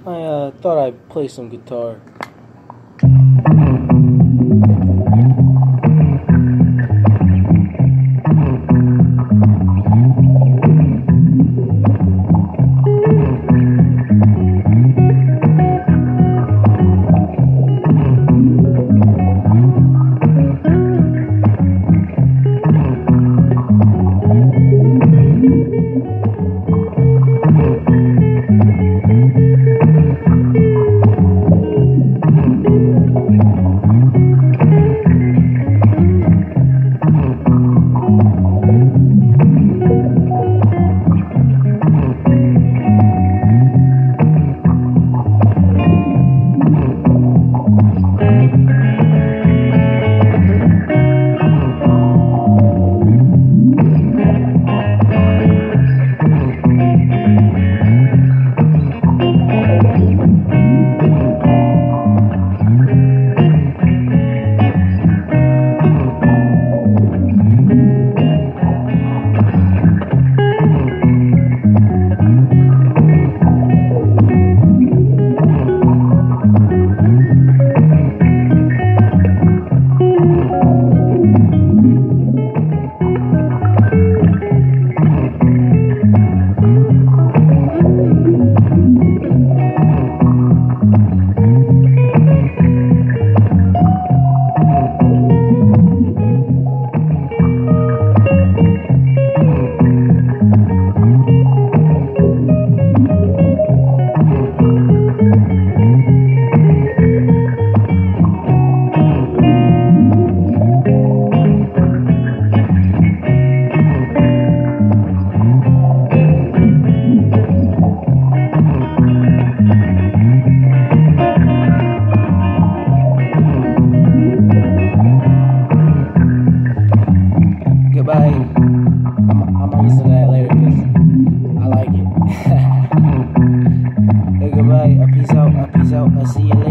I thought I'd play some guitar. Goodbye. I'm gonna listen to that later because I like it. Hey, goodbye. Peace out. I'll see you later.